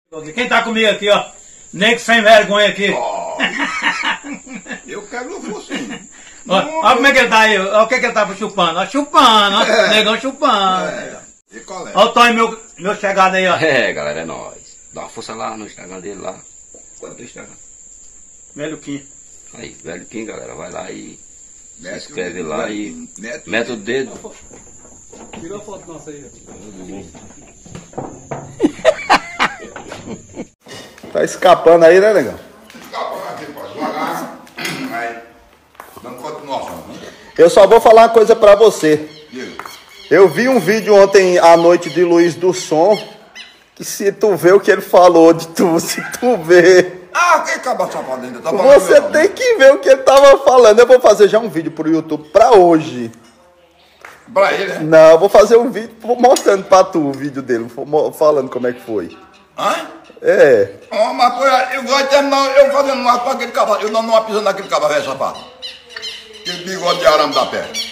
Quem tá comigo aqui, ó? Nego sem vergonha aqui. Oh, eu quero o focinho. Olha como é que ele tá aí. Olha o que ele tava chupando. Ó, chupando, ó. Negão chupando. E qual é? Olha o Tonho, meu chegado aí, ó. É, galera, é nóis. Dá uma força lá no Instagram dele lá. Qual é o teu Instagram? Velho Kim. Aí, velho Kim, galera, vai lá e se Mete inscreve o lá dedo, e mete mete o dedo. Tira a foto nossa aí. Tá escapando aí, né, negão? Escapando aqui, pode devagar. Aí, dando continuação, né? Eu só vou falar uma coisa pra você. Diga. Eu vi um vídeo ontem à noite de Luiz do Som, que se tu vê o que ele falou de tu, se tu vê... Ah, quem acaba safado ainda? Tá falando Você mesmo, tem né? que ver o que ele tava falando. Eu vou fazer já um vídeo pro YouTube pra hoje. Pra ele, né? Não, eu vou fazer um vídeo mostrando pra tu o vídeo dele, falando como é que foi. Hã? É. Oh, mas pô, eu gosto de terminar eu fazendo uma com aquele cavalo. Eu não pisando naquele cavalo velho sapato. Aquele bigode de arame da pé.